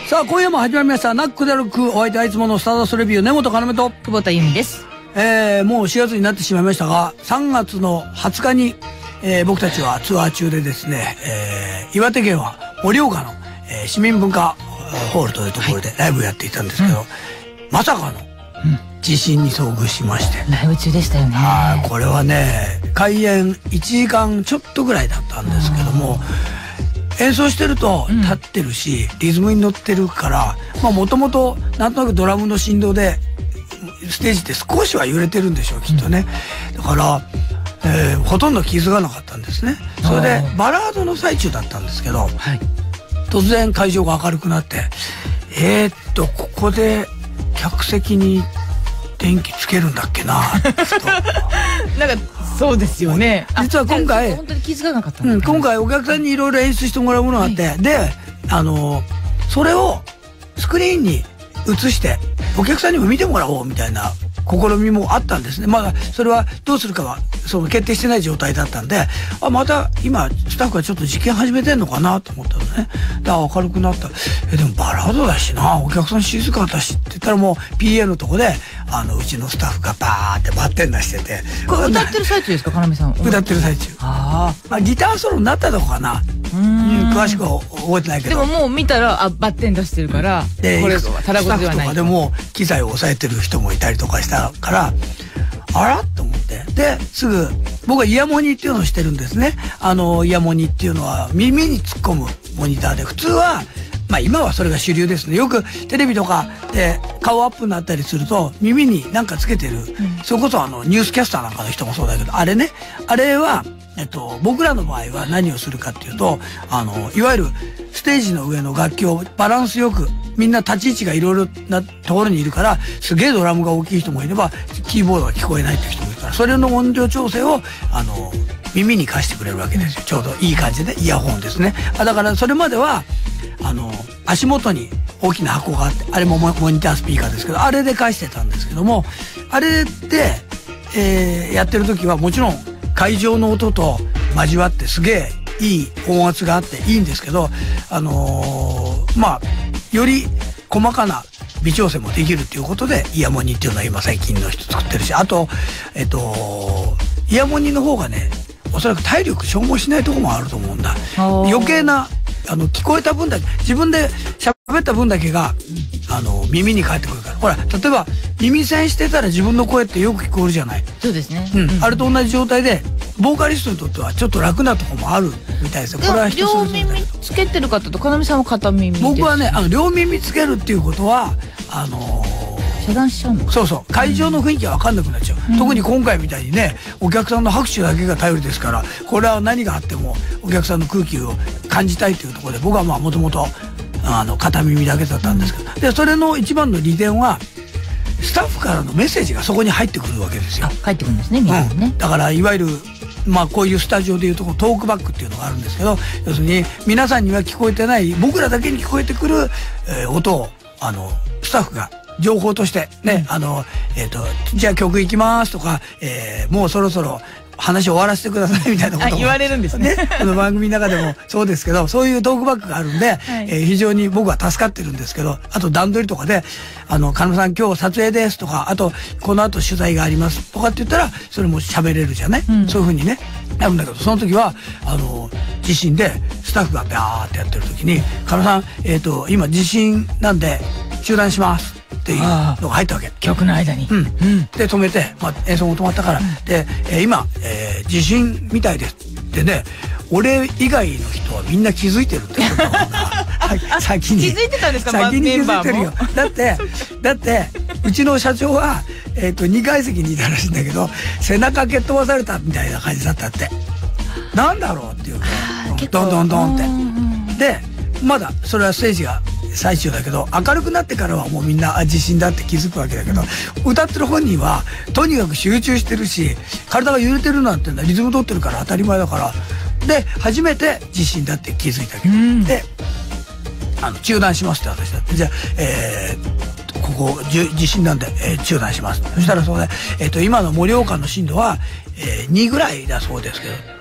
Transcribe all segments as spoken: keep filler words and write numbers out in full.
さあ今夜も始まりましたナックで歩くお相手はいつものスターダストレビュー根本要と久保田由美です。 えー、もうしがつになってしまいましたがさんがつのはつかに、えー、僕たちはツアー中でですね、えー、岩手県は盛岡の、えー、市民文化ホールというところでライブをやっていたんですけど、はい、まさかの地震に遭遇しまして、 ライブ中でしたよね。 はい、これはね開演いちじかんちょっとぐらいだったんですけども、演奏してると立ってるし、うん、リズムに乗ってるからもともとなんとなくドラムの振動でステージって少しは揺れてるんでしょうきっとね、うん、だから、えー、ほとんど気づかなかったんですね。それでバラードの最中だったんですけど、はい、突然会場が明るくなってえー、っとここで客席に電気つけるんだっけななんかそうですよね。 実は今回本当に気づかなかった、 うん、今回お客さんにいろいろ演出してもらうものがあって、はい、であのそれをスクリーンに映してお客さんにも見てもらおうみたいな試みもあったんですね。まだそれはどうするかはその決定してない状態だったんで、あまた今スタッフがちょっと実験始めてんのかなと思ったのね。だから明るくなった。えでもバラードだしな、お客さん静かだしって言ったらもう ピーエー のとこであのうちのスタッフがバーってバッテン出してて、 これ歌ってる最中ですか要さん。 歌ってる最中。ああギターソロになったとこかな。うん詳しくは覚えてないけど、 でももう見たらあバッテン出してるから、 でこれただごとではない。 スタッフとかでも機材を抑えてる人もいたりとかしたからあらと思って、ですぐ僕はイヤモニっていうのをしてるんですね。あのイヤモニっていうのは耳に突っ込むモニターで、普通はまあ今はそれが主流ですね。よくテレビとかで顔アップになったりすると耳になんかつけてる、うん、それこそあのニュースキャスターなんかの人もそうだけど、あれねあれはえっと、僕らの場合は何をするかっていうと、あのいわゆるステージの上の楽器をバランスよくみんな立ち位置がいろいろなところにいるから、すげえドラムが大きい人もいればキーボードが聞こえないっていう人もいるから、それの音量調整をあの耳に貸してくれるわけですよ。ちょうどいい感じでイヤホンですね。あだからそれまではあの足元に大きな箱があって、あれもモニタースピーカーですけど、あれで返してたんですけども、あれで、えー、やってる時はもちろん会場の音と交わってすげえいい音圧があっていいんですけど、あのー、まあより細かな微調整もできるっていうことでイヤモニっていうのは今最近の人作ってるし、あとえっとイヤモニの方がねおそらく体力消耗しないところもあると思うんだ。余計なあの聞こえた分だけ自分で喋った分だけがあの耳に返ってくるから。ほら例えば耳栓してたら自分の声ってよく聞こえるじゃない。 そうですね、 うん、あれと同じ状態でボーカリストにとってはちょっと楽なところもあるみたいですよ。これは人それぞれ。 両耳つけてる方と要さんは片耳です。 僕はねあの両耳つけるっていうことはあのー、 遮断しちゃうの。 そうそう会場の雰囲気が分かんなくなっちゃう、うん、特に今回みたいにねお客さんの拍手だけが頼りですから、これは何があってもお客さんの空気を感じたいというところで、僕はまあもともと片耳だけだったんですけど、でそれの一番の利点はスタッフからのメッセージがそこに入ってくるわけですよ。 あ入ってくるんですね、皆さんね、 うん、だからいわゆるまあこういうスタジオでいうとこトークバックっていうのがあるんですけど、要するに皆さんには聞こえてない僕らだけに聞こえてくる、えー、音をあのスタッフが情報としてね、うん、あのえっとじゃあ曲いきますとか、えー、もうそろそろ話を終わらせてくださいみたいなことも言われるんですね。 この番組の中でもそうですけど、そういうトークバックがあるんで、はい、えー、非常に僕は助かってるんですけど、あと段取りとかであの加納さん今日撮影ですとか、あとこの後取材がありますとかって言ったらそれも喋れるじゃない、うん、そういうふうにねなるんだけど、その時はあの地震でスタッフがバーってやってる時に加納さん、えーと今地震なんで中断しますっていうのが入ったわけ、 曲の間に、 うんうん、で止めて、まあ、演奏も止まったから、うん、で、えー、今、えー、地震みたいですってね、俺以外の人はみんな気づいてるってことが先に気づいてたんですか。 先に気づいてるよ。だってだってうちの社長は、えー、とにかい席にいたらしいんだけど背中蹴っ飛ばされたみたいな感じだったって。なんだろうっていうかドンドンドンって。でまだそれはステージが最中だけど、明るくなってからはもうみんな地震だって気づくわけだけど、歌ってる本人はとにかく集中してるし体が揺れてるなんてリズム取ってるから当たり前だから、で初めて地震だって気づいたけど、うん、であの中断しますって私だって、じゃあ、えー、ここ地震なんで、えー、中断します、うん、そしたらそうね、えー、と今の盛岡の震度は、えー、にぐらいだそうですけど、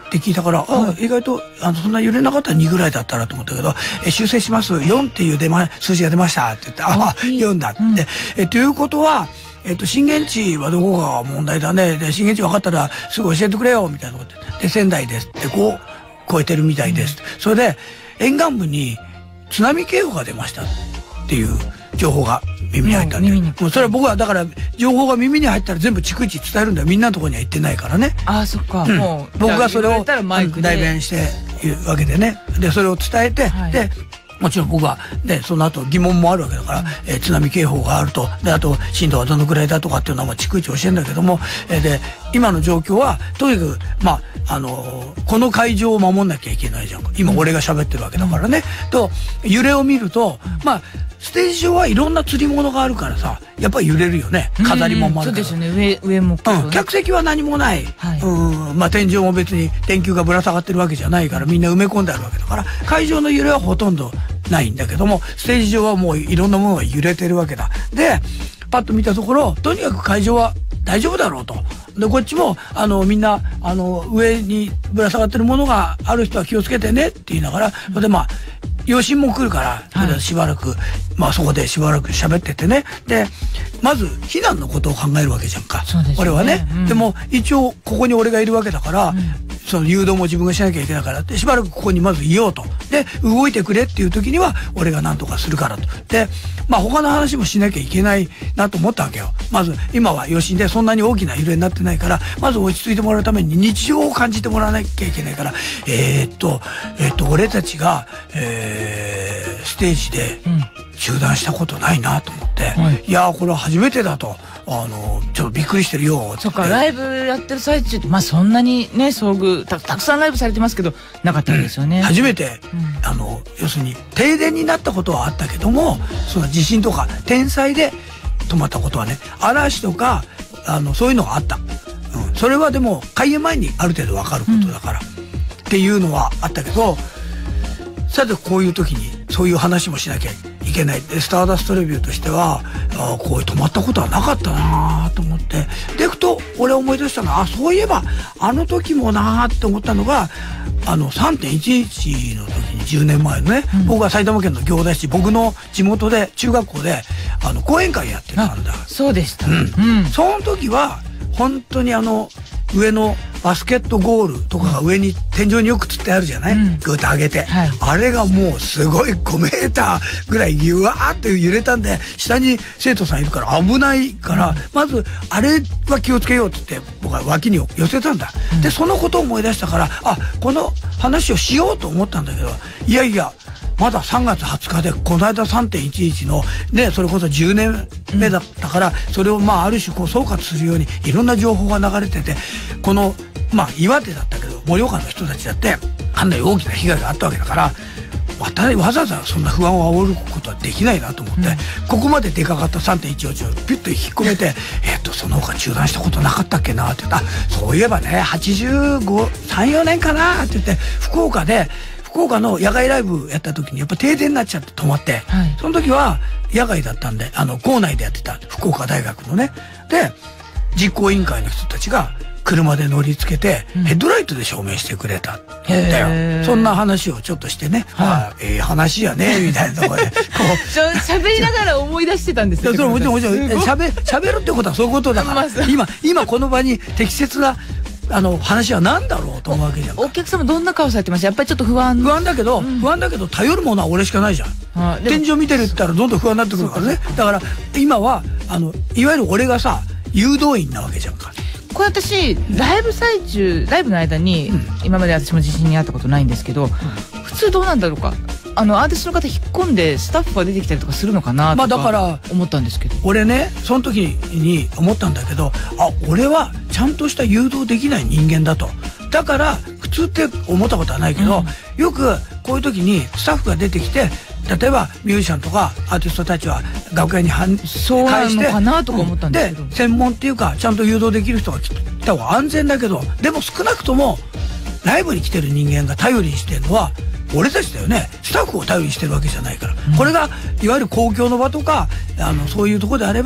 って聞いたから、あ意外とあのそんな揺れなかったらにぐらいだったらと思ったけど、え修正しますよんっていう出、ま、数字が出ましたって言って、ああよんだって、うん、えということはえっと、震源地はどこが問題だね。で、震源地分かったらすぐ教えてくれよ、みたいなことで。で、仙台ですって、こう、超えてるみたいです。うん、それで、沿岸部に津波警報が出ましたっていう情報が耳に入ったんで。もうそれは僕は、だから、情報が耳に入ったら全部逐一伝えるんだよ。みんなのところには行ってないからね。 ああ、そっか。 うん、もう僕がそれを代弁しているわけでね。で、それを伝えて、はい、で、もちろん僕はね、その後疑問もあるわけだから、えー、津波警報があると、で、あと震度はどのくらいだとかっていうのはまあ逐一教えるんだけども、えー、で、今の状況は、とにかく、まあ、あのー、この海上を守んなきゃいけないじゃん。今俺が喋ってるわけだからね。うん、と、揺れを見ると、まあ、ステージ上はいろんな釣り物があるからさ、やっぱり揺れるよね。飾り物もあるから。 そうですよね。上、上も、 ね。うん。客席は何もない。はい、うん。まあ天井も別に電球がぶら下がってるわけじゃないから、みんな埋め込んであるわけだから、会場の揺れはほとんどないんだけども、ステージ上はもういろんなものが揺れてるわけだ。で、パッと見たところ、とにかく会場は大丈夫だろうと。で、こっちも、あの、みんな、あの、上にぶら下がってるものがある人は気をつけてねって言いながら、それでまあ、余震も来るから、はい、しばらく、まあそこでしばらく喋っててね。で、まず避難のことを考えるわけじゃんか。 そうですね。 俺はね、うん。でも一応ここに俺がいるわけだから、うん、その誘導も自分がしなきゃいけないからって、しばらくここにまずいようと。で、動いてくれっていう時には俺が何とかするからと。で、まあ他の話もしなきゃいけないなと思ったわけよ。まず今は余震でそんなに大きな揺れになってないから、まず落ち着いてもらうために日常を感じてもらわなきゃいけないから、えー、っと、えー、っと、俺たちが、えーえー、ステージで中断したことないなと思って、うんはい、いやーこれは初めてだと、あのちょっとびっくりしてるよって。 そっか、ライブやってる最中ってまあそんなにね遭遇 た, たくさんライブされてますけどなかったんですよね。 うん、初めて、うん、あの要するに停電になったことはあったけども、その地震とか天災で止まったことはね、嵐とかあのそういうのがあった。うん、それはでも開演前にある程度わかることだから、うん、っていうのはあったけど。さてこういう時にそういう話もしなきゃいけない。でスターダストレビューとしてはあこういう止まったことはなかったなと思ってでふと俺思い出したのは、あそういえばあの時もなって思ったのがあの さんてんいちいち の時にじゅうねんまえのね、うん、僕は埼玉県の行田市、僕の地元で中学校であの講演会やってたんだ。 そうでした、 うんうん、その時は本当にあの上のバスケットゴールとかが上に天井によくつってあるじゃない、うん、グーッと上げて、はい、あれがもうすごいごメーターぐらいゆわーって揺れたんで、下に生徒さんいるから危ないから、うん、まずあれは気をつけようって言って僕は脇に寄せたんだ、うん、でそのことを思い出したから、あこの話をしようと思ったんだけど、いやいやまださんがつはつかでこの間 さんてんいちいち のねそれこそじゅうねんめだったから、それをまあある種こう総括するようにいろんな情報が流れてて、このまあ岩手だったけど盛岡の人たちだってかなり大きな被害があったわけだから、わざわざそんな不安を煽ることはできないなと思って、うん、ここまででかかった さんてんいちいち をピュッと引っ込めてえっとその他中断したことなかったっけなって言ったら、そういえばねはちじゅうご、さん、よねんかなって言って福岡で福岡の野外ライブやった時にやっぱ停電になっちゃって止まって、はい、その時は野外だったんであの校内でやってた福岡大学のねで実行委員会の人たちが車で乗り付けて、うん、ヘッドライトで証明してくれたんだよ。そんな話をちょっとしてね、はい、あええー、話やねみたいなところでこう喋りながら思い出してたんですよ。 それもちろんもちろん喋喋るってことはそういうことだから、今今この場に適切なあの話は何だろうと思うわけじゃん。 お客様どんな顔されてました？やっぱりちょっと不安不安だけど、うん、不安だけど頼るものは俺しかないじゃん。天井見てるって言ったらどんどん不安になってくるからね。だから今はあのいわゆる俺がさ誘導員なわけじゃんか。 これ私ライブ最中ライブの間に、うん、今まで私も地震にあったことないんですけど、うん、普通どうなんだろうか、あのアーティストの方引っ込んでスタッフが出てきたりとかするのかなとか思ったんですけど、 俺ねその時に思ったんだけど、あ俺はちゃんとした誘導できない人間だと。だから普通って思ったことはないけど、うん、よくこういう時にスタッフが出てきて例えばミュージシャンとかアーティストたちは楽屋に返してそうなのかなとか思ったんですけど、 で専門っていうかちゃんと誘導できる人が来た方が安全だけど、でも少なくともライブに来てる人間が頼りにしてるのは俺たちだよね。スタッフを頼りにしてるわけじゃないから、うん、これがいわゆる公共の場とかあのそういうところであれば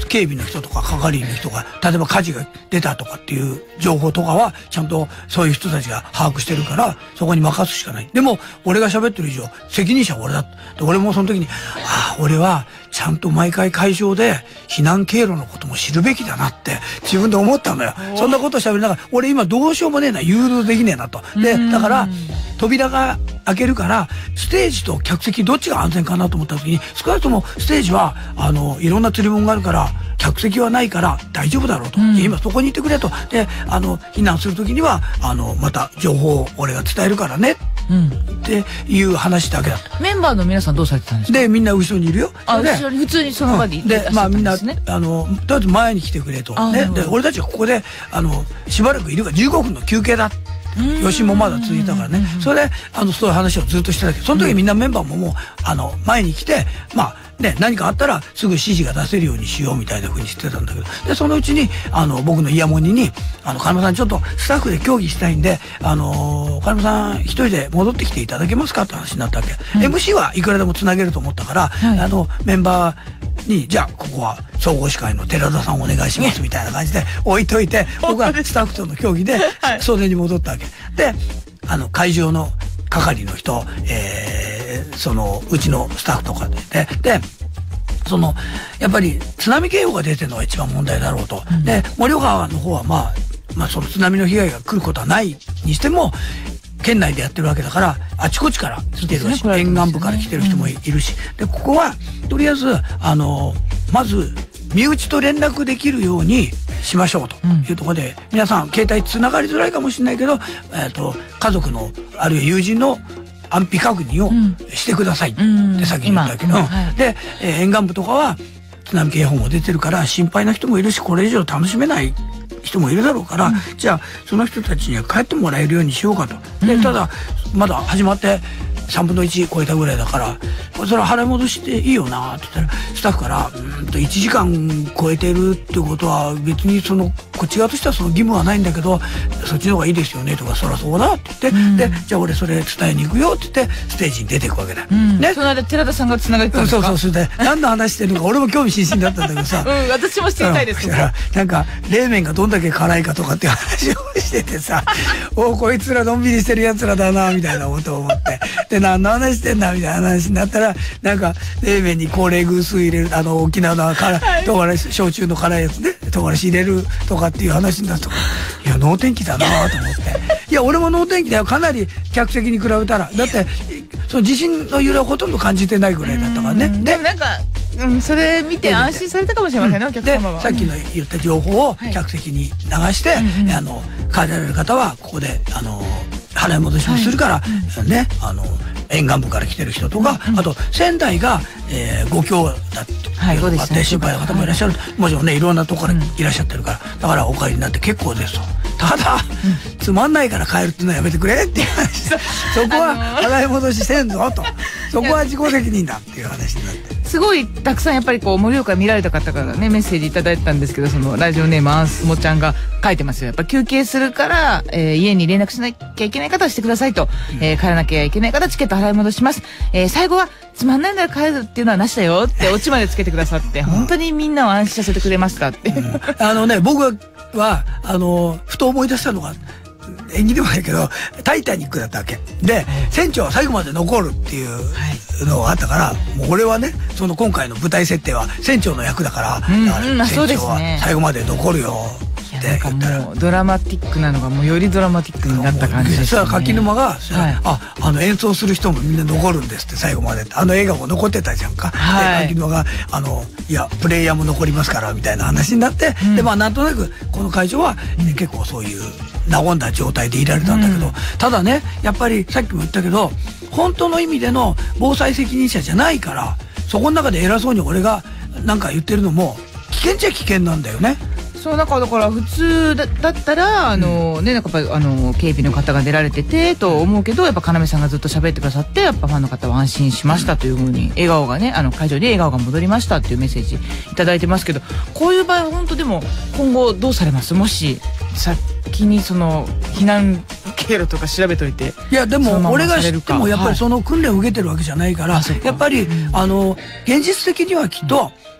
警備の人とか係員の人が例えば火事が出たとかっていう情報とかはちゃんとそういう人たちが把握してるからそこに任すしかない。でも俺が喋ってる以上責任者は俺だ。で俺もその時にああ俺はちゃんと毎回会場で避難経路のことも知るべきだなって自分で思ったのよ。そんなことを喋りながら俺今どうしようもねえな誘導できねえなと。でだから扉が開けるからステージと客席どっちが安全かなと思った時に少なくともステージはあのいろんな釣り物があるから客席はないから大丈夫だろうと、うん、今そこにいてくれと。であの避難する時にはあのまた情報を俺が伝えるからね、うん、っていう話だけだった。 メンバーの皆さんどうされてたんですか？ でみんな後ろにいるよ。 あ後ろに普通にその場でいてらっしゃったんですね。 でまあみんなあのとりあえず前に来てくれと、ね、で俺たちはここであのしばらくいるからじゅうごふんの休憩だ。余震もまだ続いたからね。それであのそういう話をずっとしてたけどその時みんなメンバーももうあの前に来てまあね何かあったらすぐ指示が出せるようにしようみたいな風にしてたんだけどでそのうちにあの僕のイヤモニに「あの金間さんちょっとスタッフで協議したいんであの金間さん一人で戻ってきていただけますか?」って話になったわけ。うん、エムシー はいくらでもつなげると思ったから、はい、あのメンバーにじゃあここは総合司会の寺田さんお願いしますみたいな感じで置いといて僕はスタッフとの協議で袖に戻ったわけであの会場の係の人、えー、そのうちのスタッフとかででそのやっぱり津波警報が出てるのが一番問題だろうと、うん、で盛岡川の方はまあまあその津波の被害が来ることはないにしても県内でやってるわけだからあちこちから来てるし、ね、沿岸部から来てる人もいるし、うん、でここはとりあえずあのまず身内と連絡できるようにしましょうというところで、うん、皆さん携帯つながりづらいかもしれないけど、えー、と家族のあるいは友人の安否確認をしてくださいって先に言ったけど、うんはい、で、えー、沿岸部とかは津波警報も出てるから心配な人もいるしこれ以上楽しめない人もいるだろうから、うん、じゃあその人たちには帰ってもらえるようにしようかと。でただまだ始まってさんぶんのいち超えたぐらいだからそれは払い戻していいよなって言ったらスタッフからうんといちじかん超えてるってことは別にそのこっち側としてはその義務はないんだけどそっちの方がいいですよねとかそりゃそうだって言って、うん、でじゃあ俺それ伝えに行くよって言ってステージに出ていくわけだ、 うんね、その間寺田さんがつながってたんですか？ そうそうそれで何の話してるのか俺も興味津々だったんだけどさ、 うん、私も知りたいですけどなんか冷麺がどんだけ辛いかとかっていう話をしててさおこいつらのんびりしてるやつらだなみたいなことを思ってで何の話してんだみたいな話になったらなんか冷麺に高麗偶数入れるあの沖縄の辛い唐辛子焼酎の辛いやつね唐辛子入れるとかっていう話になったとかいや能天気だなと思っていや俺も能天気だよかなり客席に比べたらだってその地震の揺れをほとんど感じてないぐらいだったからね。 でもなんかうん、それ見て安心されたかもしれませんね、お客様は。 でさっきの言った情報を客席に流して、はい、あの帰られる方はここであの払い戻しもするから、はい、ねあの沿岸部から来てる人とか、うん、あと仙台が、えー、ご兄弟っていうのがあって心配な方もいらっしゃる、はい、もちろんねいろんなところからいらっしゃってるから、だからお帰りになって結構ですと。ただ、うん、つまんないから帰るっていうのはやめてくれっていう話そこは払い戻しせんぞとそこは自己責任だっていう話になってすごいたくさんやっぱりこう盛岡見られた方からねメッセージいただいてたんですけどそのラジオネームアンスモちゃんが書いてますよ。やっぱ休憩するから、えー、家に連絡しなきゃいけない方はしてくださいと、うんえー、帰らなきゃいけない方はチケット払い戻します、えー、最後はつまんないなら帰るっていうのはなしだよってオチまでつけてくださって本当にみんなを安心させてくれましたって、うん、 あのね僕はあのふと思い出したのが演技でもないけどタイタニックだったわけで船長は最後まで残るっていうのがあったから、はい、もう俺はねその今回の舞台設定は船長の役だから、うん、だから船長は最後まで残るよって言ったら、 もうドラマティックなのがもうよりドラマティックになった感じですね。 それは柿沼が、はい、ああの演奏する人もみんな残るんですって最後まであの映画も残ってたじゃんか、はい、で柿沼があのいやプレイヤーも残りますからみたいな話になって、うん、でまあなんとなくこの会場は、ね、結構そういう和んだ状態でいられたんだけど、うん、ただねやっぱりさっきも言ったけど本当の意味での防災責任者じゃないからそこの中で偉そうに俺がなんか言ってるのも危険っちゃ危険なんだよね。 そうなんかだから普通 だ, だったらあの、うん、ねなんかやっぱあの警備の方が出られててと思うけどやっぱ要さんがずっと喋ってくださってやっぱファンの方は安心しましたというふうに笑顔がねあの会場で笑顔が戻りましたっていうメッセージいただいてますけどこういう場合は本当でも今後どうされますもし先にその避難経路とか調べといていやでも俺が知ってもやっぱりその訓練を受けてるわけじゃないから、はい、やっぱり、うん、あの現実的にはきっと、うん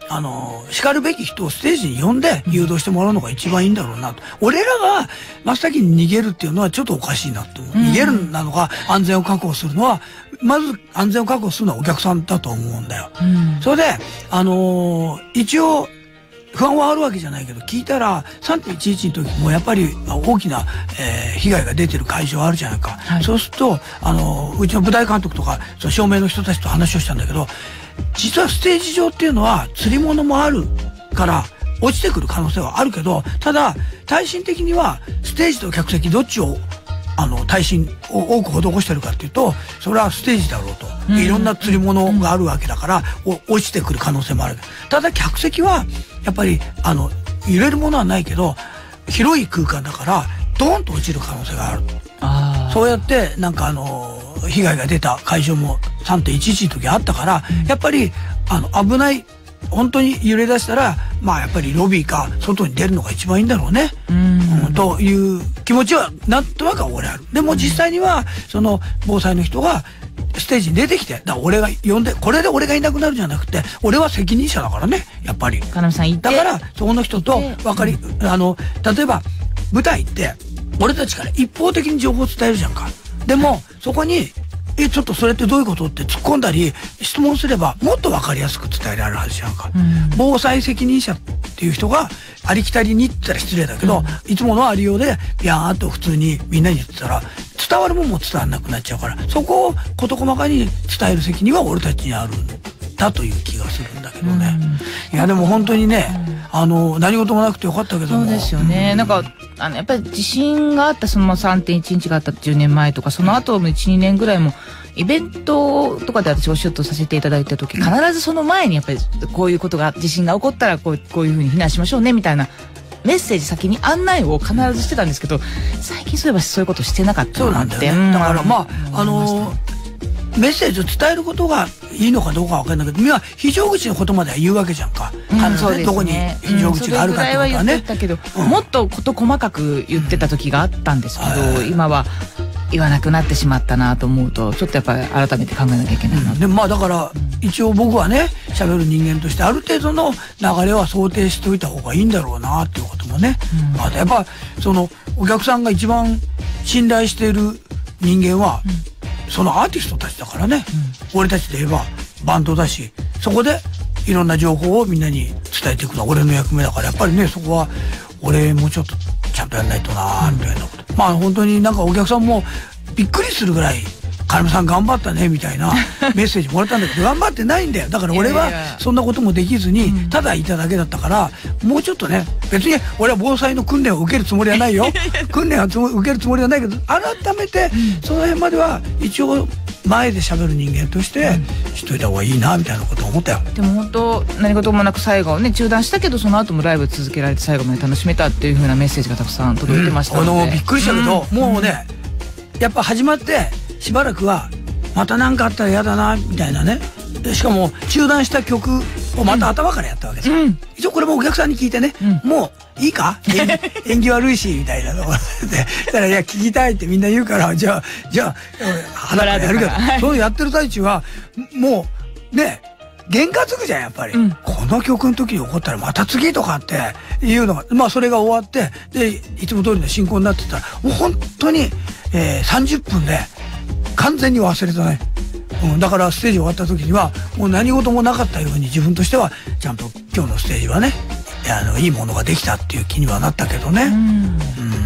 あの叱るべき人をステージに呼んで誘導してもらうのが一番いいんだろうなと。俺らが真っ先に逃げるっていうのはちょっとおかしいなと思う。逃げるなのか安全を確保するのは、まず安全を確保するのはお客さんだと思うんだよ。それであのー、一応不安はあるわけじゃないけど、聞いたら さんてんいちいち の時もやっぱり大きな、えー、被害が出てる会場あるじゃないか、はい、そうするとあのうちの舞台監督とかその照明の人たちと話をしたんだけど、実はステージ上っていうのは釣り物もあるから落ちてくる可能性はあるけど、ただ耐震的にはステージと客席どっちをあの耐震を多く施してるかっていうと、それはステージだろうと、いろんな釣り物があるわけだから、うん、落ちてくる可能性もある。ただ客席はやっぱりあの揺れるものはないけど広い空間だからドーンと落ちる可能性がある。あそうやってなんかあの被害が出た会場も さんてんいちいち の時あったから、うん、やっぱりあの危ない本当に揺れ出したらまあやっぱりロビーか外に出るのが一番いいんだろうね、うんうん、という気持ちはなんとなく俺ある。でも実際にはその防災の人がステージに出てきて、だから俺が呼んでこれで俺がいなくなるじゃなくて、俺は責任者だからねやっぱり。 金さんいてだからそこの人と分かり、うん、あの例えば舞台って俺たちから一方的に情報を伝えるじゃんか。でもそこにえちょっとそれってどういうことって突っ込んだり質問すればもっと分かりやすく伝えられるはずじゃんか、うん、防災責任者っていう人がありきたりに言ったら失礼だけど、うん、いつものありようでビャーンと普通にみんなに言ってたら伝わるもんも伝わらなくなっちゃうから、そこを事細かに伝える責任は俺たちにあるんだという気がするんだけどね、うん、いやでも本当にね、うん、あの何事もなくてよかったけども。 そうですよね、うん、なんかあのやっぱり地震があったその さんてんいちいち があったじゅうねんまえとかその後のいちにねんぐらいもイベントとかで私お仕事させていただいた時、必ずその前にやっぱりこういうことが地震が起こったらこう、こういうふうに避難しましょうねみたいなメッセージ先に案内を必ずしてたんですけど、最近そういえばそういうことしてなかったなって。 そうなんだよね。だからまああのー、メッセージを伝えることがいいのかどうかわかんないけど、みんな非常口のことまでは言うわけじゃんか、うん、そうですね、どこに非常口があるかってことはね、うん、それぐらいは言ってたけど、うん、もっと事細かく言ってた時があったんですけど、うん、今は言わなくなってしまったなと思うとちょっとやっぱり改めて考えなきゃいけないな、うん、 でもまあだから一応僕はね喋る人間としてある程度の流れは想定しておいた方がいいんだろうなっていうこともね、うん、あとやっぱそのお客さんが一番信頼している人間は、うん、そのアーティストたちだからね、うん、俺たちで言えばバンドだし、そこでいろんな情報をみんなに伝えていくのは俺の役目だから、やっぱりねそこは俺もうちょっとちゃんとやんないとなみたいなこと、うん、まあ本当になんかお客さんもびっくりするぐらい金子さん頑張ったねみたいなメッセージもらったんだけど頑張ってないんだよ。だから俺はそんなこともできずにただいただけだったから、もうちょっとね、別に俺は防災の訓練を受けるつもりはないよ訓練はつも受けるつもりはないけど、改めてその辺までは一応前で喋る人間としてしといた方がいいなみたいなことを思ったよ。 でも本当何事もなく最後をね中断したけど、その後もライブ続けられて最後まで楽しめたっていう風なメッセージがたくさん届いてましたので、 うん、あのびっくりしたけど、うん、もうねやっぱ始まってしばらくはまた何かあったら嫌だなみたいなね。でしかも中断した曲をまた頭からやったわけですよ、うん、一応これもお客さんに聞いてね、うん、もういいか縁起悪いしみたいなのでだからいや聞きたいってみんな言うから、じゃあじゃあ鼻からやるけど、そうやってる最中はもうね験担ぐじゃんやっぱり、うん、この曲の時に起こったらまた次とかっていうのが、まあそれが終わってでいつも通りの進行になってたらもう本当に、えー、さんじゅっぷんで完全に忘れたね、うん、だからステージ終わった時にはもう何事もなかったように自分としてはちゃんと今日のステージはねあのいいものができたっていう気にはなったけどね、うん、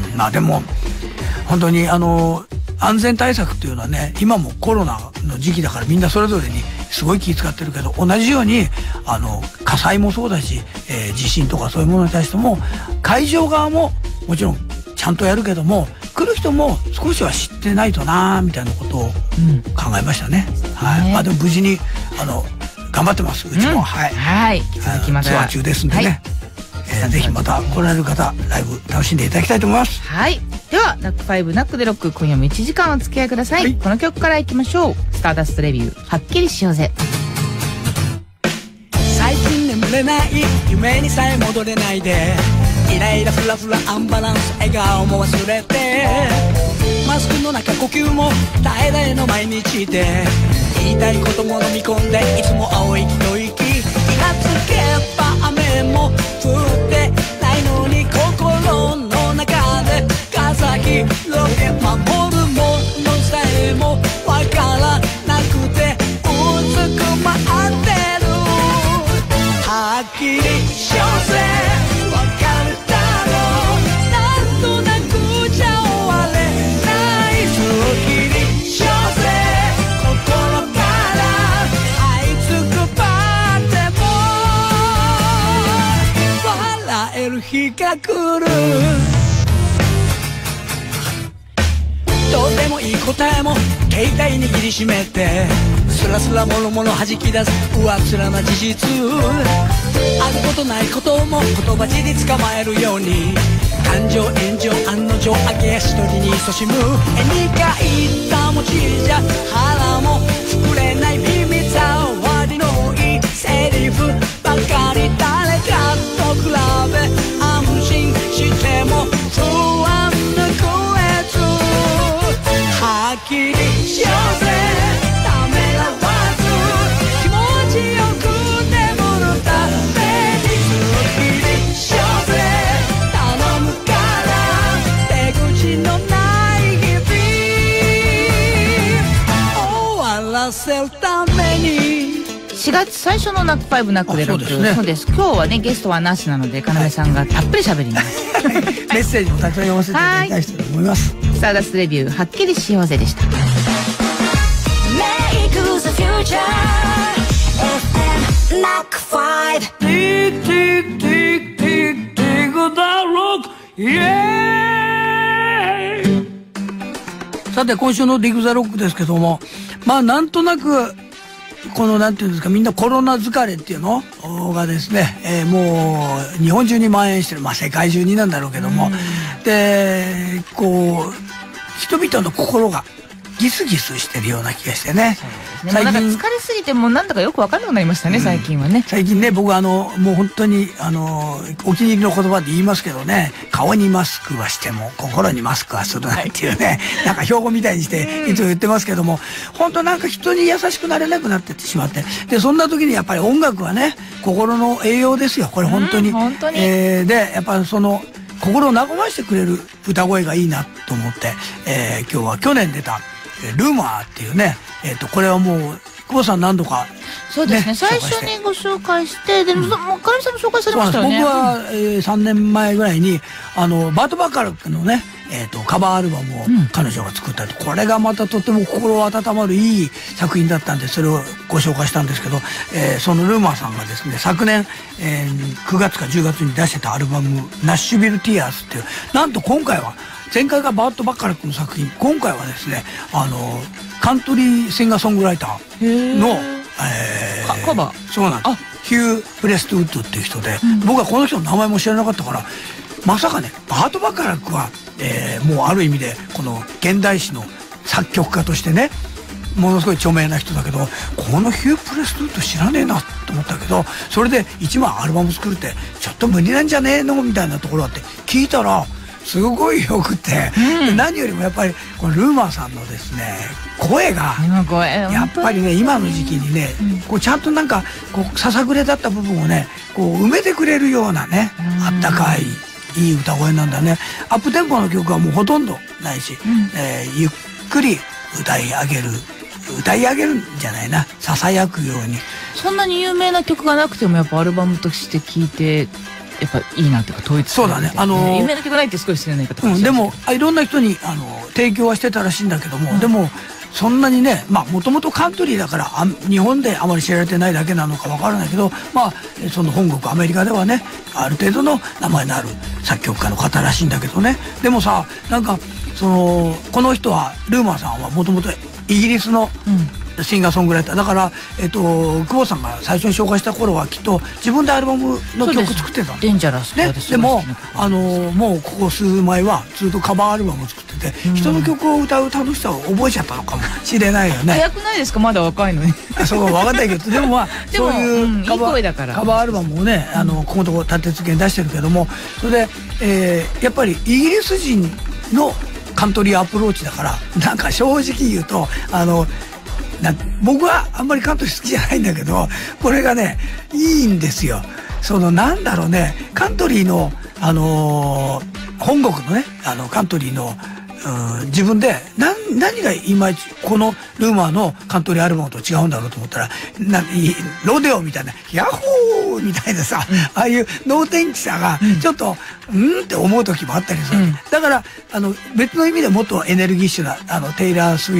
うん、まあでも本当にあの安全対策っていうのはね今もコロナの時期だからみんなそれぞれにすごい気遣ってるけど、同じようにあの火災もそうだし、えー、地震とかそういうものに対しても会場側ももちろんちゃんとやるけども来る人も少しは知ってないとなみたいなことを考えましたね、うん、はい、ね、まあでも無事にあの頑張ってます、うちも、うん、はい、 はい、引き続きまたツアー中ですんでね、はい、えー、ぜひまた来られる方ライブ楽しんでいただきたいと思います。 はい、ではナックファイブナックでロック、今夜もいちじかんお付き合いください、はい、この曲からいきましょう。スターダストレビュー、はっきりしようぜ。 最近眠れない夢にさえ戻れないで、イライラフラフラアンバランス笑顔も忘れて、マスクの中呼吸も絶え絶えの毎日で、言いたいことも飲み込んでいつも青い一息気がつけば日が来る。どうでもいい答えも携帯握りしめて、スラスラもろもろ弾き出す上っ面な事実。あることないことも言葉尻に捕まえるように、感情炎上案の定揚げ足取りに勤しむ。絵に描いた文字じゃ腹も膨れない耳障りのいいセリフばかり。誰かと比べ安心しても不安な声ずはっきりしようぜ、ためらわず気持ちよく眠るためにすっきりしようぜ、頼むから出口のない日々終わらせるために。 しがつ最初のナックファイブナックでロック。そうですね。そうです。今日はねゲストはなしなので、かなめさんがたっぷり喋ります。 メッセージもたくさん読ませていただきたいと思います。 スターダストレビューはっきりしようぜでした。 Make the future エフエム ナックファイブ。ティッティッティッティッティックダロックイエーイ。 さて今週のディグザロックですけども、まあなんとなくこのなんていうんですか、みんなコロナ疲れっていうのがですね、えー、もう日本中に蔓延してる、まあ世界中になんだろうけども、でこう人々の心がギスギスしてるような気がしてね。 最近疲れすぎてもうなんだかよく分からなくなりましたね、うん、最近はね。 最近ね、僕あのもう本当にあのお気に入りの言葉で言いますけどね、顔にマスクはしても心にマスクはするなんていうね、なんか標語みたいにしていつも言ってますけども、本当なんか人に優しくなれなくなってってしまって、でそんな時にやっぱり音楽はね、心の栄養ですよ、これ本当に。うん、本当に。えー、でやっぱりその心を和ましてくれる歌声がいいなと思って、えー、今日は去年出たルーマーっていうね、えっとこれはもう久保さん何度か、ね、 そうですね、最初にご紹介して、でも、うん、もうかなめさんも紹介されましたよね。 僕は、えー、さんねんまえぐらいにあのバート・バカラックのね、えー、とカバーアルバムを彼女が作ったと、うん、これがまたとても心温まるいい作品だったんで、それをご紹介したんですけど、えー、そのルーマーさんがですね、昨年、えー、くがつかじゅうがつに出してたアルバム「ナッシュビル・ティアーズ」っていう、なんと今回は前回がバート・バカラックの作品、今回はですね、あのカントリーシンガーソングライターの、 えー、カバー、 そうなんです、ヒュー・プレストウッドっていう人で、うん、僕はこの人の名前も知らなかったから、まさかね、バート・バカラックは、えー、もうある意味でこの現代史の作曲家としてね、ものすごい著名な人だけど、このヒュー・プレストウッド知らねえなと思ったけど、それでいちまんアルバム作るってちょっと無理なんじゃねえのみたいなところあって、聞いたらすごいよくて、うん、何よりもやっぱりこのルーマーさんのですね、声がやっぱりね、今の時期にね、うん、こうちゃんとなんかこうささくれだった部分をね、こう埋めてくれるようなね、あったかいいい歌声なんだね。アップテンポの曲はもうほとんどないし、うん、えー、ゆっくり歌い上げる歌い上げるんじゃないな、ささやくように。 そんなに有名な曲がなくてもやっぱアルバムとして聴いてやっぱいいなっていうか、統一する、ね、 そうだね、あのー、 有名な曲ないって少し失礼な言い方、 うん、でもいろんな人にあの提供はしてたらしいんだけども、うん、でもそんなにね、まあもともとカントリーだからあ日本であまり知られてないだけなのかわからないけど、まあその本国アメリカではね、ある程度の名前のある作曲家の方らしいんだけどね。でもさ、なんかそのこの人はルーマーさんはもともとイギリスの、うん、シンガーソングライターだから、えっと、久保さんが最初に紹介した頃はきっと自分でアルバムの曲作ってたんデンジャラスね。でもあのもうここ数枚はずっとカバーアルバムを作ってて、うん、人の曲を歌う楽しさを覚えちゃったのかもしれないよね。 早くないですか、まだ若いのに。 そう分かんないけど、でもまあそういうカバー、 うん、いい声だからカバーアルバムをね、あのここのとこ立て続けに出してるけども、それで、えー、やっぱりイギリス人のカントリーアプローチだから、なんか正直言うとあのな僕はあんまりカントリー好きじゃないんだけど、これがねいいんですよ。そのなんだろうね、カントリーのあのー、本国のね、あのカントリーのうん自分で何何がいまいちこのルーマーのカントリーアルバムと違うんだろうと思ったら、なロデオみたいなヤッホーみたいなさ、うん、ああいう能天気さがちょっと、うん、うんって思う時もあったりする、うん、だからあの別の意味でもっとエネルギッシュなあのテイラー・スウィフ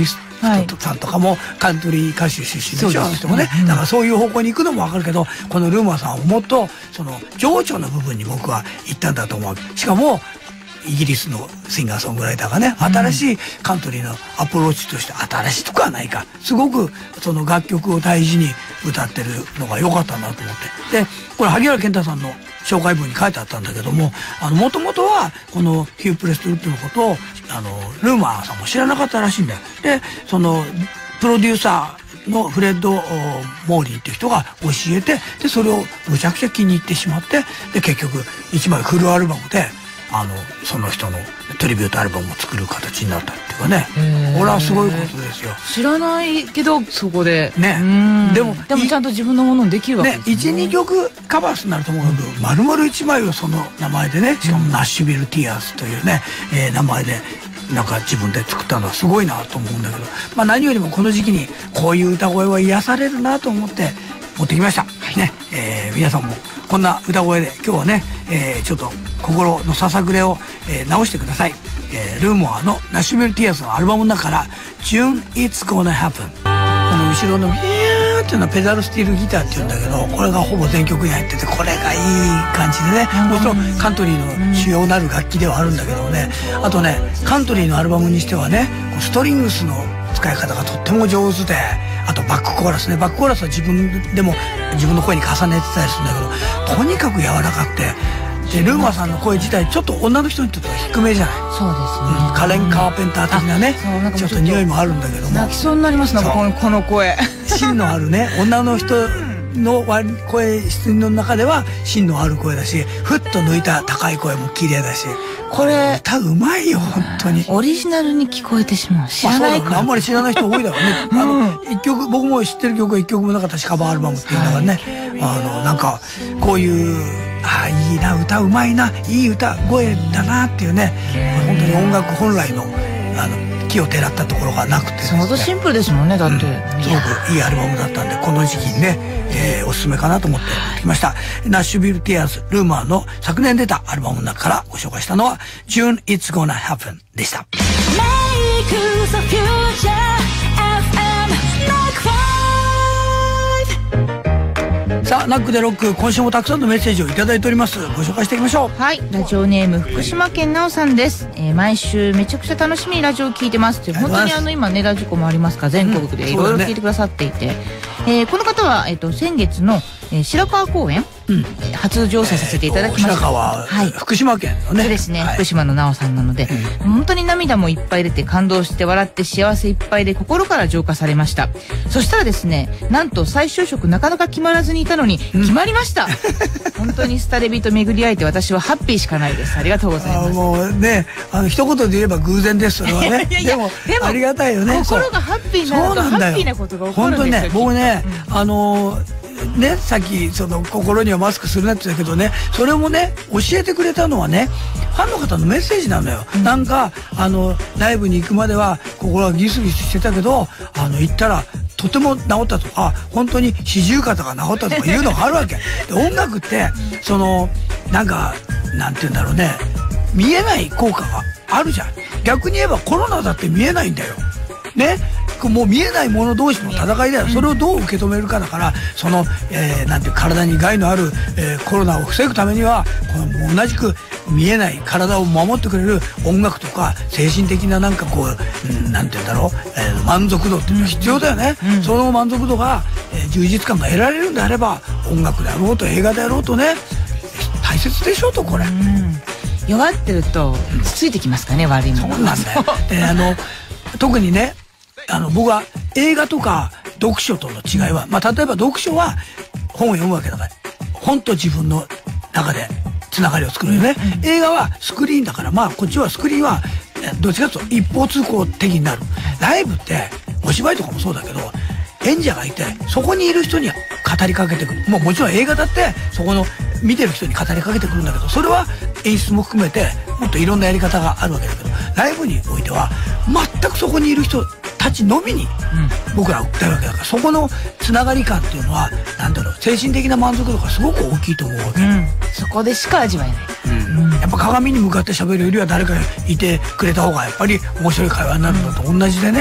人さんとかもカントリー歌手出身でしょ、あの人もね。だからそういう方向に行くのもわかるけど、このルーマーさんはもっとその情緒の部分に僕は行ったんだと思う。しかもイギリスのシンガーソングライターがね、新しいカントリーのアプローチとして、新しいとかはないか、すごくその楽曲を大事に歌ってるのが良かったなと思って。でこれ萩原健太さんの紹介文に書いてあったんだけども、あのもともとはこのヒュー・プレストウッドのことをあのルーマーさんも知らなかったらしいんだよ。でそのプロデューサーのフレッド・モーリーっていう人が教えて、でそれをむちゃくちゃ気に入ってしまって、で結局一枚フルアルバムであのその人のトリビュートアルバムを作る形になったっていうかね、これはすごいことですよ。 知らないけどそこでね、 でもでもちゃんと自分のものにできるわけですね。 いちにきょくカバースになると思うけど、丸々いちまいをその名前でね、しかもナッシュビル・ティアーズというね、えー、名前でなんか自分で作ったのはすごいなと思うんだけど、まあ何よりもこの時期にこういう歌声は癒されるなと思って持ってきました、はいねえー、皆さんもこんな歌声で今日はね、えー、ちょっと心のささくれを、えー、直してください、えー、ルーモアのナッシュビル・ティアーズのアルバムの中から「June It's Gonna Happen」、この後ろのビヤーっていうのはペダルスティールギターっていうんだけど、これがほぼ全曲に入ってて、これがいい感じでね、もちろんカントリーの主要なる楽器ではあるんだけどね、あとねカントリーのアルバムにしてはね、ストリングスの使い方がとっても上手で、あとバックコーラスね、バックコーラスは自分でも自分の声に重ねてたりするんだけど、とにかく柔らかくて、でルーマーさんの声自体ちょっと女の人にとっては低めじゃない。 そうですね、 うん、カレン・カーペンター的なね、ちょっと匂いもあるんだけども、 泣きそうになりますね、このこの声。 芯のあるね、女の人の声質の中では芯のある声だし、ふっと抜いた高い声も綺麗だし、これ歌うまいよ本当に。 オリジナルに聞こえてしまう。知らないから、 あんまり知らない人多いだろうね。あの一曲、僕も知ってる曲が一曲もなかったし、カバーアルバムっていうのがね、あのなんかこういう、ああいいな、歌うまいな、いい歌声だなっていうね、本当に音楽本来のあの木をてらったところがなくてですね、 相当シンプルですもんね、だって、うん、 すごくいいアルバムだったんで、この時期にね、えー、おすすめかなと思ってきました。ナッシュビル・ティアーズ・ルーマーの昨年出たアルバムの中からご紹介したのは June It's Gonna Happen でした。さあナックでロック、今週もたくさんのメッセージをいただいております。ご紹介していきましょう。 はい、ラジオネーム福島県なおさんです、えー、毎週めちゃくちゃ楽しみにラジオを聞いてますって、本当にあの今ねラジコもありますから全国でいろいろ聞いてくださっていて、うんね、えー、この方は、えー、と先月の、えー、白川公園、うん、初乗車させていただきました、 えー、白川、はい、福島県のね、 そうですね、 はい、 福島のなおさんなので、うん、本当に涙もいっぱい出て感動して笑って幸せいっぱいで心から浄化されました。そしたらですね、なんと再就職なかなか決まらずにいたのに決まりました、うん、本当にスタレビと巡り合えて私はハッピーしかないです。ありがとうございます。 あもうね、あの一言で言えば偶然です、それはね。いやいやいや、でもありがたいよね。 心がハッピーになるとハッピーなことが起こるんですよ。 本当にね、僕ね、うん、あのーね、さっきその心にはマスクするなって言ったけどね、それもね教えてくれたのはね、ファンの方のメッセージなのよ、うん、なんかあのライブに行くまでは心がギスギスしてたけど、あの行ったらとても治ったとか、本当に四十肩が治ったとかいうのがあるわけで、音楽ってそのなんかなんて言うんだろうね、見えない効果があるじゃん。逆に言えばコロナだって見えないんだよね。もう見えないもの同士の戦いだよ。それをどう受け止めるかだから、その、えー、なんていう体に害のある、えー、コロナを防ぐためには、この同じく見えない体を守ってくれる音楽とか精神的ななんかこう、うん、なんていうんだろう、えー、満足度っていうのが必要だよね、うん、その満足度が、えー、充実感が得られるんであれば、音楽であろうと映画であろうとね、大切でしょと、これ、うん、 弱ってるとついてきますかね、うん、悪いもの。 そうなんだよ。であの特にね、あの僕は映画とか読書との違いは、まあ、例えば読書は本を読むわけだから、本と自分の中でつながりを作るよね、うん、映画はスクリーンだから、まあこっちはスクリーンはどっちかというと一方通行的になる。ライブってお芝居とかもそうだけど、演者がいてそこにいる人に語りかけてくる。もうもちろん映画だってそこの見てる人に語りかけてくるんだけど、それは演出も含めてもっといろんなやり方があるわけだけど、ライブにおいては全くそこにいる人たちのみに僕らは訴えるわけだから、そこのつながり感っていうのはなんだろう、精神的な満足度がすごく大きいと思うわけ、うん、 そこでしか味わえない、 うんうん、やっぱ鏡に向かって喋るよりは誰かいてくれた方がやっぱり面白い会話になるのと同じでね、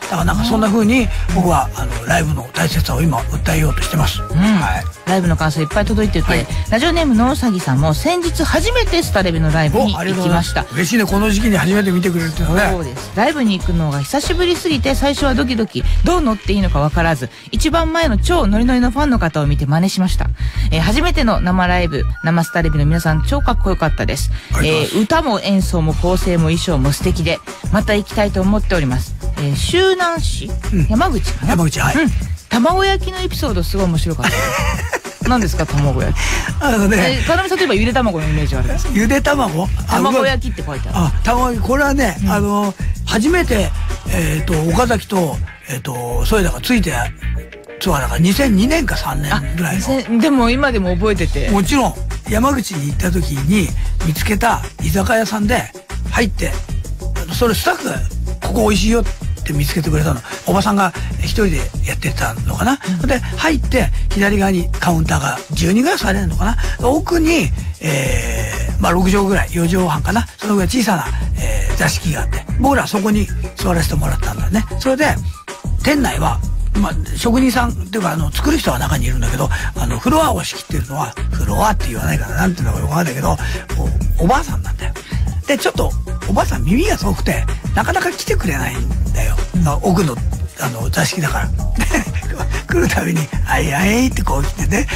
だからなんかそんな風に僕はあのライブの大切さを今訴えようとしてます。うん、 はい。ライブの感想いっぱい届いてて、はい、ラジオネームのうさぎさんも先日初めてスタレビのライブに行きました。 嬉しいね、この時期に初めて見てくれるっていうのね。 そうです。ライブに行くのが久しぶりすぎて最初はドキドキ、どう乗っていいのか分からず、一番前の超ノリノリのファンの方を見て真似しました。えー、初めての生ライブ、生スタレビの皆さん超かっこよかったです。えー、歌も演奏も構成も衣装も素敵で、また行きたいと思っております。えー、周南市、うん、山口かな。 山口、はい。うん、 卵焼きのエピソードすごい面白かったです。何ですか卵焼き。 あのね、 かなみさんといえばゆで卵のイメージあるんです。 ゆで卵？ 卵焼きって書いてある。 あ、卵焼き、これはね、うん、あの初めてえっと岡崎とえっとそれだからついてツアーだからにせんにねんかさんねんぐらいの。 でも今でも覚えてて。 もちろん山口に行った時に見つけた居酒屋さんで入って、それスタッフがここ美味しいよって見つけてくれたの。おばさんが一人でやってたのかな、うん、で入って左側にカウンターがじゅうにんぐらい座れるのかな、奥に、えー、まあろくじょうぐらい、よじょうはんかな、そのぐらい小さな、えー、座敷があって、僕らはそこに座らせてもらったんだね。それで店内はまあ、職人さんっていうかあの作る人は中にいるんだけど、あのフロアを仕切ってるのはフロアって言わないからなんていうのかよくわかんないけど お, おばあさんなんだよ。でちょっとおばあさん耳が遠くてなかなか来てくれないんだよ、うん、奥のあの座敷だから。来るたびに「あいあい」ってこう来てね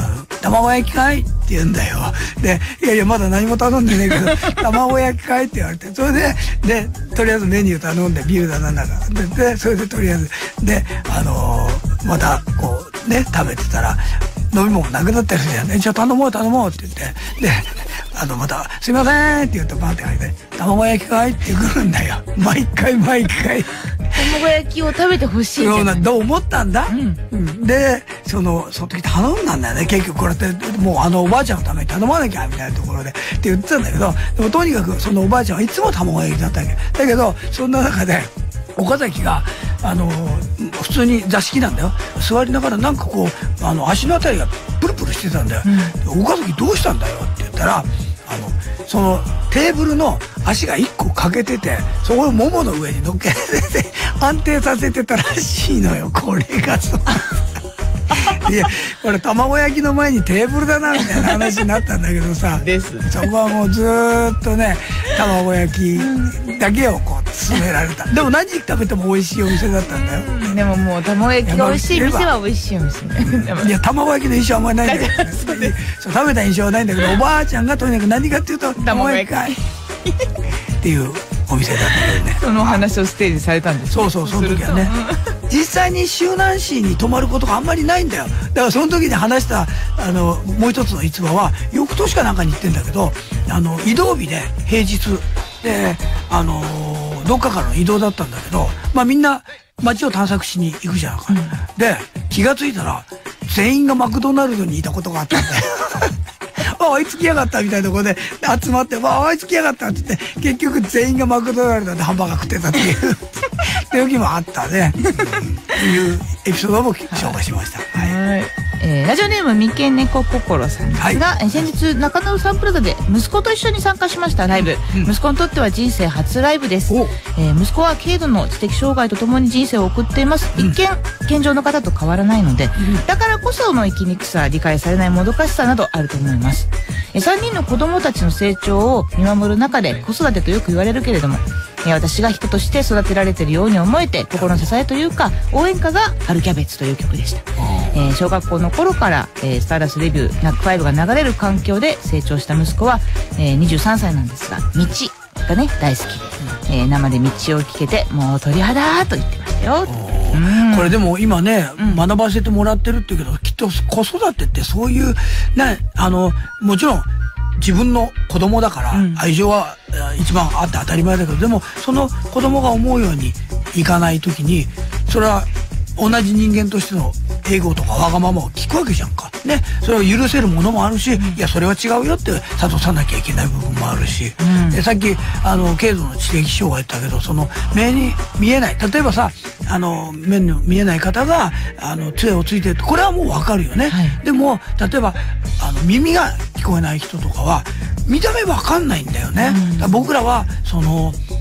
「卵焼きかい?」って言うんだよ。で「いやいやまだ何も頼んでねえけど卵焼きかい?」って言われて、それででとりあえずメニュー頼んでビールだなんだかででそれでとりあえずであのー、またこうね食べてたら飲み物なくなったりするじゃんね。じゃあ頼もう頼もうって言ってであのまた「すいません」って言うとバンって書いて「卵焼きかい?」って来るんだよ。毎回毎回卵焼きを食べてほしいじゃない。どう思ったんだ、うんうん、でそのその時頼んだんだよね。結局これってもうあのおばあちゃんのために頼まなきゃみたいなところでって言ってたんだけど、でもとにかくそのおばあちゃんはいつも卵焼きだったわけだけど、そんな中で岡崎があの普通に座敷なんだよ、座りながらなんかこうあの足のあたりがプルプルしてたんだよ、うん、岡崎どうしたんだよって言ったら、あのそのテーブルの足がいっこ欠けてて、そこをももの上に乗っけてて安定させてたらしいのよ。これがそういやこれ卵焼きの前にテーブルだなみたいな話になったんだけどさですそこはもうずーっとね卵焼きだけをこう勧められた。でも何食べても美味しいお店だったんだよ。 でももう卵焼きが美味しい店は美味しいお店ね。 いや卵焼きの印象あんまりないんだけど、ね、そう食べた印象はないんだけど、おばあちゃんがとにかく何かっていうと卵焼きかいっていうお店だったけどね。 その話をステージされたんです。 そうそうその時はね。実際に周南市に泊まることがあんまりないんだよ。だからその時に話したあのもう一つの逸話は翌年かなんかに行ってんだけど、あの移動日で平日であのどっかからの移動だったんだけど、まあみんな街を探索しに行くじゃんか、うん、で気が付いたら全員がマクドナルドにいたことがあったんだよ。ああいつ来やがったみたいなところで集まって、ああいつ来やがったって言って結局全員がマクドナルドでハンバーガー食ってたっていう時もあったね。というエピソードも紹介しました。はい。 はい、えー、ラジオネーム三毛猫心さんですが、はい、先日中野サンプラザで息子と一緒に参加しましたライブ、うん、息子にとっては人生初ライブです。えー、息子は軽度の知的障害とともに人生を送っています。うん、一見健常の方と変わらないので、うん、だからこその生きにくさ、理解されないもどかしさなどあると思います。えー、さんにんの子供たちの成長を見守る中で子育てとよく言われるけれども、えー、私が人として育てられているように思えて心の支えというか応援歌が春キャベツという曲でした。えー、小学校の頃から、えー、スターダストレビューナックファイブが流れる環境で成長した息子は、えー、にじゅうさんさいなんですが、道がね大好きで、えー、生で道を聞けてもう鳥肌と言ってましたよ。 うん、これでも今ね、うん、学ばせてもらってるっていうけど、きっと子育てってそういうね、あのもちろん自分の子供だから愛情は一番あって当たり前だけど、でもその子供が思うようにいかない時にそれは同じ人間としての英語とかわがままを聞くわけじゃんかね。それを許せるものもあるし、うん、いやそれは違うよって諭さなきゃいけない部分もあるし、うん、でさっきあの軽度の知的障害言ったけど、その目に見えない、例えばさあの目の見えない方があの杖をついてる、これはもうわかるよね、はい、でも例えばあの耳が聞こえない人とかは見た目わかんないんだよね、うん、だ僕らはその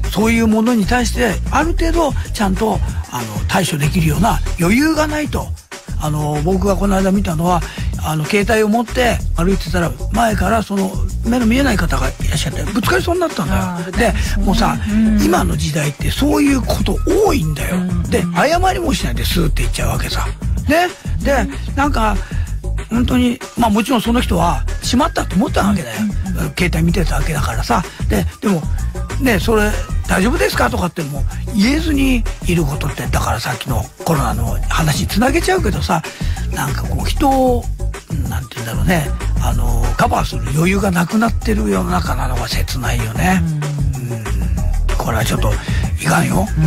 そういうものに対してある程度ちゃんとあの対処できるような余裕がないと。あの僕がこの間見たのはあの携帯を持って歩いてたら前からその目の見えない方がいらっしゃってぶつかりそうになったんだよ。でもうさ、うん、今の時代ってそういうこと多いんだよ。うん、で謝りもしないでスーって言っちゃうわけさ。ね、でなんか本当にまあもちろんその人はしまったと思ったわけだよ。うん、携帯見てたわけだからさ。ででもねそれ大丈夫ですかとかっても言えずにいることってだからさっきのコロナの話につなげちゃうけどさなんかこう人をなんて言うんだろうねあのカバーする余裕がなくなってる世の中なのが切ないよね。うんうんこれはちょっといかんよ本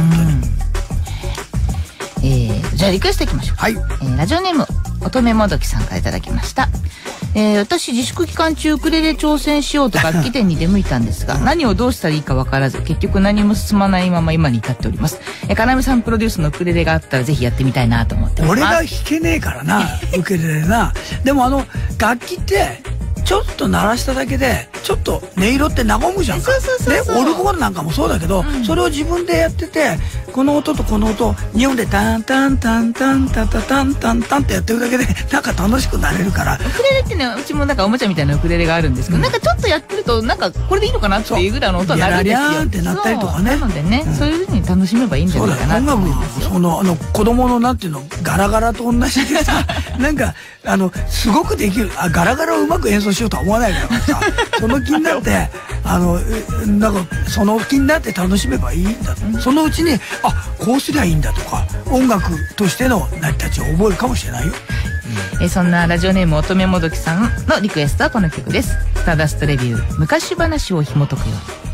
当に。えー、じゃあリクエストいきましょう。 はい、 えー、ラジオネーム乙女もどきさんからいただきました。えー、私自粛期間中ウクレレ挑戦しようと楽器店に出向いたんですが何をどうしたらいいか分からず結局何も進まないまま今に至っております。えー、かなめさんプロデュースのウクレレがあったらぜひやってみたいなと思ってます。 俺が弾けねえからなウクレレな。でもあの楽器ってちょっと鳴らしただけでちょっと音色って和むじゃんか。ね、オルゴールなんかもそうだけど、うん、それを自分でやっててこの音とこの音にほんでタンタンタンタンタタタンタンタンってやってるだけでなんか楽しくなれるから。 ウクレレってねうちもなんかおもちゃみたいなウクレレがあるんですけど、うん、なんかちょっとやってるとなんかこれでいいのかなっていうぐらいの音になるんですよ。 やらりゃーってなったりとかね。 なのでね、うん、そういう風に楽しめばいいんじゃないかなと思いますよ。 そのあの子供のなんていうのガラガラと同じでさなんかあのすごくできるあガラガラをうまく演奏しようとは思わないからさその気になってあのなんかその気になって楽しめばいいんだと、うん、そのうちにあこうすりゃいいんだとか音楽としての成り立ちを覚えるかもしれないよ。 うん、えそんなラジオネーム乙女もどきさんのリクエストはこの曲です。スターダストレビュー昔話を紐解くよ。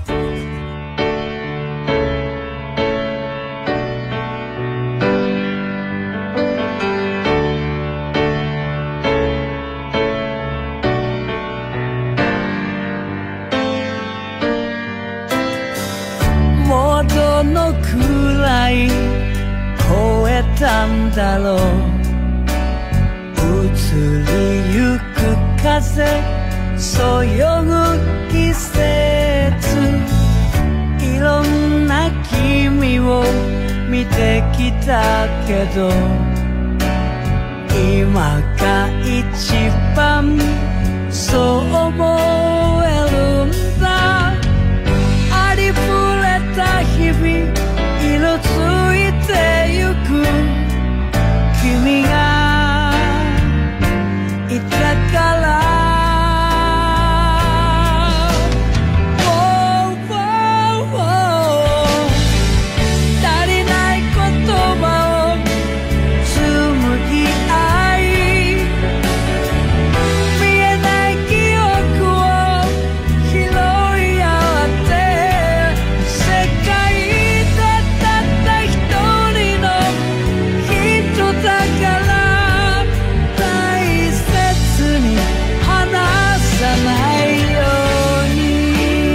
どのくらい超えたんだろう移りゆく風そよぐ季節いろんな君を見てきたけど今が一番そう思えるんだありふれた日々色ついてゆく君がいたから足りない言葉を紡ぎ合い見えない記憶を拾い合って世界でたった一人の人だから大切に離さないように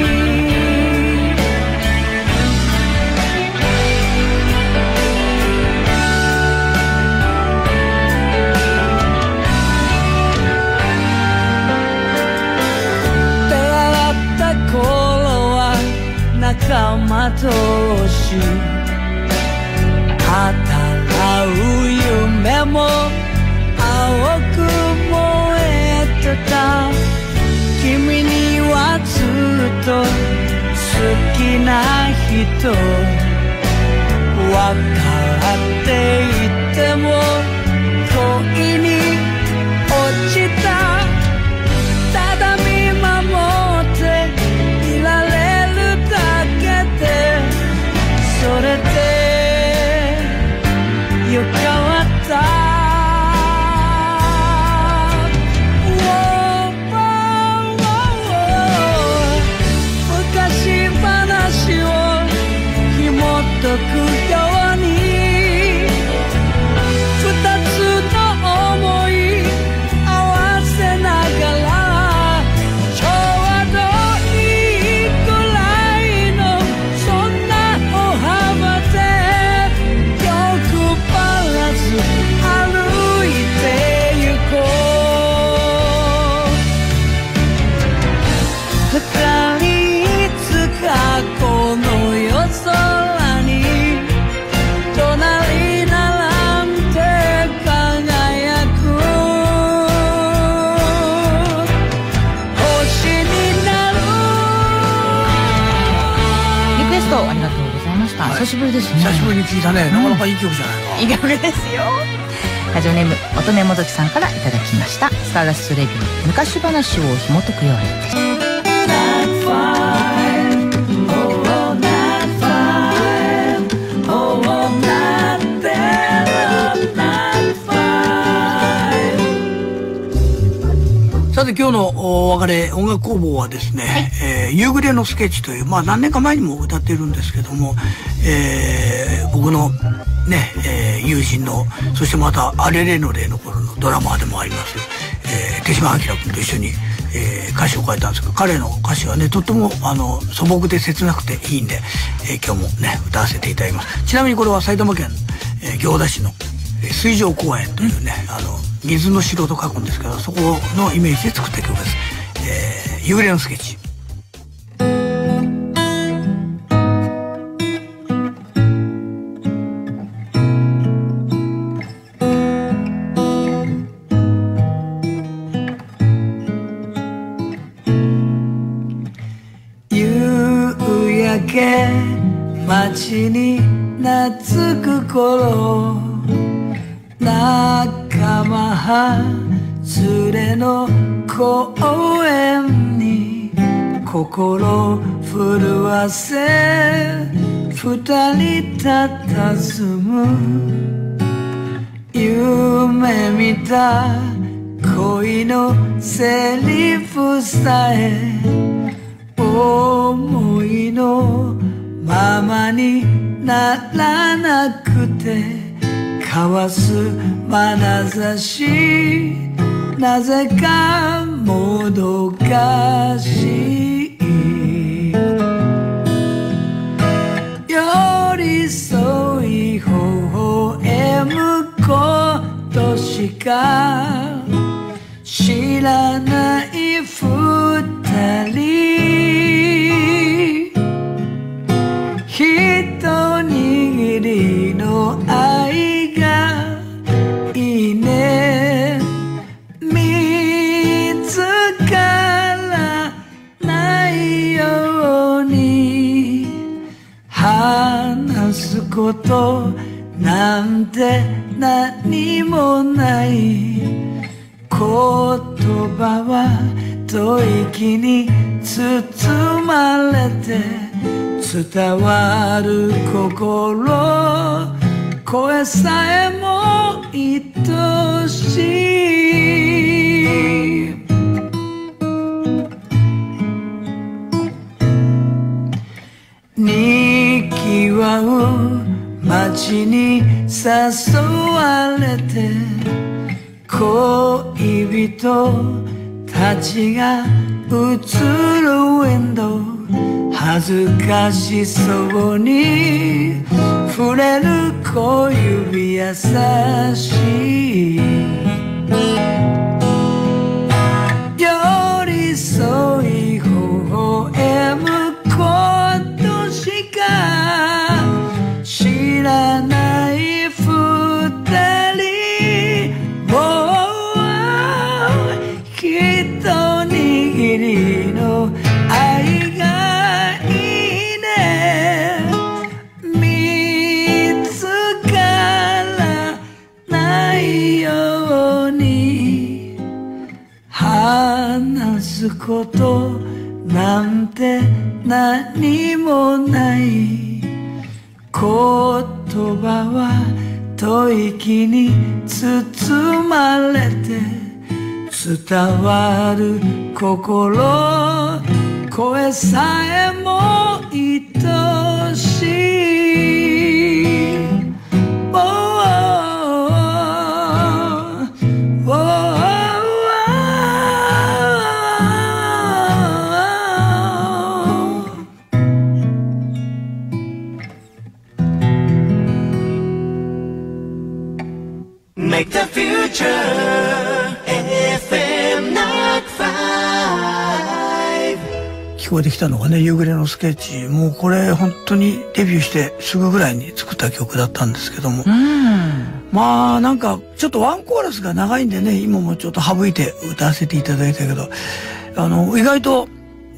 出会った頃は仲間同士語らう夢も青く燃えてた君にはずっと好きな人分かっていても恋に落ちたただ見守っていられるだけでそれでよかった昔話を紐解くように二久しぶりですね。 久しぶりに聞いたね。なかなかいい曲じゃないか。 いい曲ですよ。ラジオネーム乙女もどきさんからいただきました。スターダストレビュー、昔話を紐解くように。 さて今日のお別れ音楽工房はですね、はい、えー、夕暮れのスケッチという、まあ何年か前にも歌っているんですけども、えー、僕のね、えー、友人の、そしてまたアレレの例の頃のドラマーでもあります、えー、手島明君と一緒に、えー、歌詞を書いたんですけど、彼の歌詞はね、とってもあの素朴で切なくていいんで、えー、今日もね歌わせていただきます。ちなみにこれは埼玉県、えー、行田市の水上公園というね、あの水の城と書くんですけど、そこのイメージで作った曲です。えー、夕暮れのスケッチ。夕焼け街に懐く頃、仲間連れの公園に心震わせ二人佇む、夢見た恋のセリフさえ思いのままにならなくて、交わす眼差し、なぜかもどかしい、寄り添い微笑むことしか知らない二人、一握りの愛いいね、見つからないように話すことなんて何もない、言葉は吐息に包まれて伝わる心、声さえも愛しい、にぎわう街に誘われて、恋人たちが映るウィンドウ、恥ずかしそうに触れる小指優しい、寄り添い微笑むことしか知らない二人、もう一握りの愛がいいね、見つからないように話すことなんて何もない、言葉は吐息に包まれて伝わる心、声さえも愛しい、oh, oh, oh, oh. 聞こえてきたのがね、夕暮れのスケッチ。もうこれ本当にデビューしてすぐぐらいに作った曲だったんですけども、うん、まあなんかちょっとワンコーラスが長いんでね、今もちょっと省いて歌わせていただいたけど、あの意外と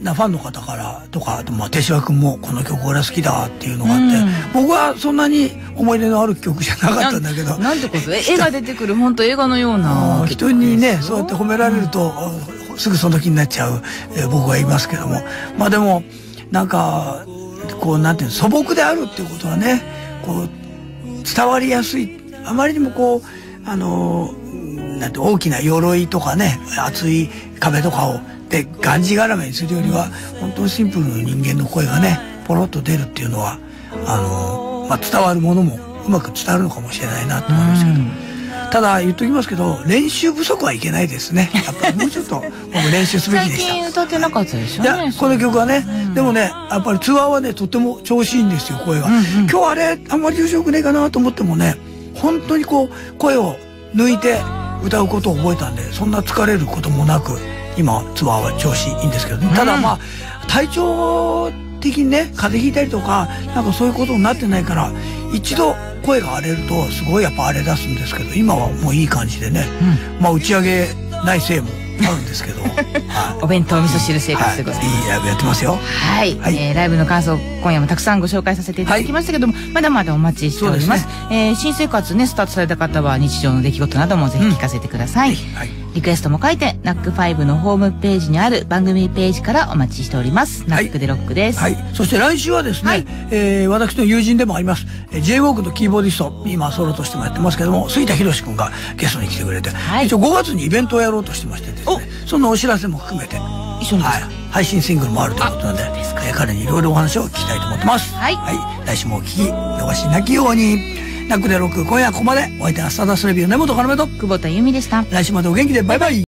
なファンの方からとか、あとまあ手嶋君もこの曲俺好きだっていうのがあって、うん、僕はそんなに思い出のある曲じゃなかったんだけど、 なんてこと絵が出てくる本当映画のような人にねそうやって褒められると、うん、すぐその気になっちゃう、えー、僕はいますけども、まあでもなんかこうなんていうの素朴であるっていうことはねこう伝わりやすい。あまりにもこうあのなんて大きな鎧とかね厚い壁とかをでがんじがらめにするよりは本当にシンプルな人間の声がねポロッと出るっていうのはあの、まあ、伝わるものもうまく伝わるのかもしれないなと思いますけど、ただ言っときますけど練習不足はいけないですね。やっぱりもうちょっと僕練習すべきでした。 最近歌ってなかったでしょうね。 いやこの曲はね、うん、でもねやっぱりツアーはねとっても調子いいんですよ声が、うんうん、今日あれあんまり調子よくねえかなと思ってもね本当にこう声を抜いて歌うことを覚えたんでそんな疲れることもなく今ツアーは調子いいんですけど、ね、ただまあ体調的にね風邪ひいたりとかなんかそういうことになってないから一度声が荒れるとすごいやっぱ荒れ出すんですけど今はもういい感じでね、うん、まあ打ち上げないせいもあるんですけど、はい、 お弁当味噌汁生活でございます、 はい、いいライブやってますよ。 はい、はい、えー、ライブの感想今夜もたくさんご紹介させていただきましたけども、はい、まだまだお待ちしております。そうですね、えー、新生活ねスタートされた方は日常の出来事などもぜひ聞かせてください、うんはい、リクエストも書いてナックファイブのホームページにある番組ページからお待ちしております。ナックでロックです、 はいはい、そして来週はですね、はい、えー、私の友人でもあります ジェイウォーク のキーボーディスト今ソロとしてもやってますけども杉田博君がゲストに来てくれて、はい、一応ごがつにイベントをやろうとしてましてですねそのお知らせも含めて一緒にですか、 はい、配信シングルもあるということなので、えー、彼にいろいろお話を聞きたいと思ってます。 はい、 はい、来週もお聞き逃しなきように。ナックでロック今夜はここまで。お相手はスターダストレビュー根本要と久保田由美でした。 来週までお元気でバイバイ。